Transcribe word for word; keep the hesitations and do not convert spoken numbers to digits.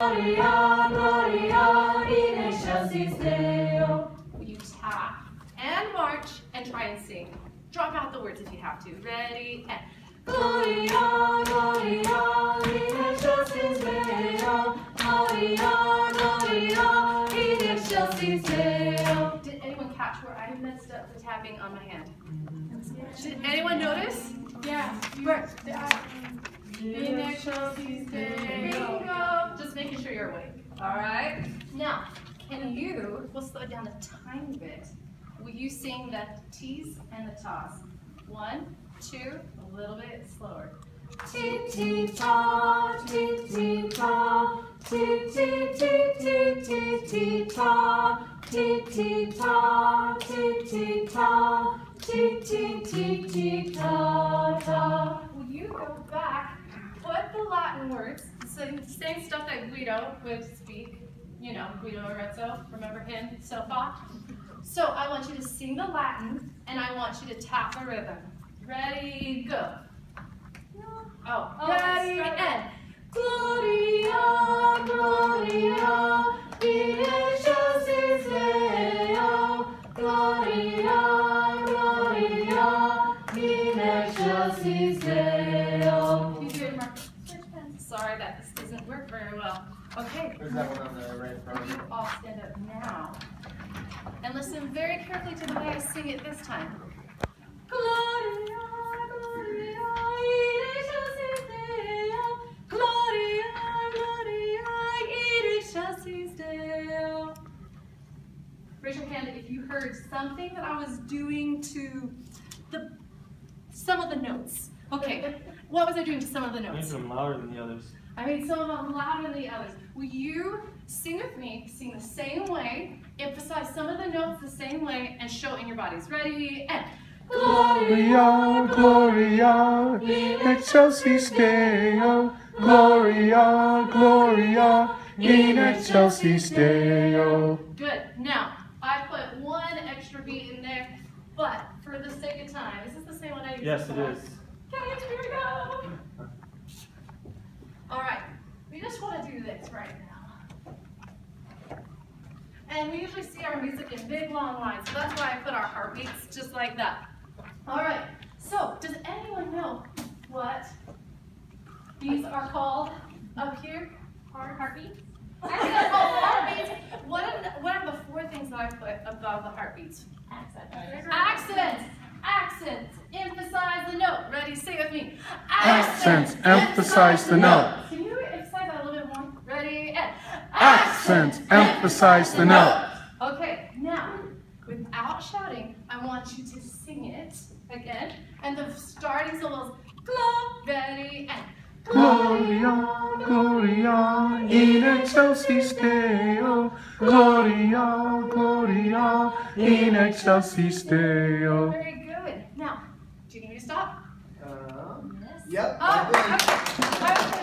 Gloria, Gloria, in excelsis Deo. You tap and march and try and sing. Drop out the words if you have to. Ready, and Gloria, Gloria, in excelsis Deo. Gloria, Gloria, in excelsis Deo. did anyone catch where I messed up the tapping on my hand? Did anyone notice? Yeah. Where? In excelsis Deo. Bingo! Just making sure you're awake. All right. Now, can you? We'll slow it down a tiny bit. Will you sing the T's and the Ta's? One, two, a little bit slower. Ti ti ta, ti ti ta, ti ti ti ti ti ti ta, ti ti ta, ti ti ta, ti ti ti ti ta ta. Will you go back, put the Latin words, same, same stuff that Guido would speak, you know, Guido Arezzo, remember him, so far? So I want you to sing the Latin, and I want you to tap the rhythm. Ready, go. Oh, Oh, ready, let's start and. Gloria, Gloria, in excelsis Deo. Gloria, Gloria, in excelsis Deo. You do it, Mark. Sorry that this doesn't work very well. Okay. There's that one on the right Will you front. all stand up now? And listen very carefully to the way I sing it this time. Gloria, Gloria, in excelsis Deo. Gloria, Gloria, in excelsis Deo. Raise your hand if you heard something that I was doing to the some of the notes. Okay, what was I doing to some of the Make notes? them louder than the others. I made some of them louder than the others. Will you sing with me, sing the same way, emphasize some of the notes the same way, and show it in your bodies? Ready, and. Gloria, Gloria, in excelsis Deo. Gloria, Gloria, in excelsis Deo. Good. Now, I put one extra beat in there, but for the sake of time, is this the same one I used Yes, it before? is. Okay, here we go. All right, we just want to do this right now. And we usually see our music in big, long lines, so that's why I put our heartbeats just like that. All right, so does anyone know what these are called up here? Heart, heartbeats? Actually, they're called heartbeats. What are, the, what are the four things that I put above the heartbeats? Accent. Accents. Accents. Emphasize the note. Ready? Say it with me. Accents. Emphasize the note. Can you emphasize that a little bit more? Ready? And Accents. Emphasize the note. Okay, now, without shouting, I want you to sing it again. And the starting syllables, glow, ready, and Gloria, Gloria, in excelsis Deo. Gloria, Gloria, in excelsis Deo. very good. Now, do you need me to stop? Um, Yes. Yep. Oh, okay.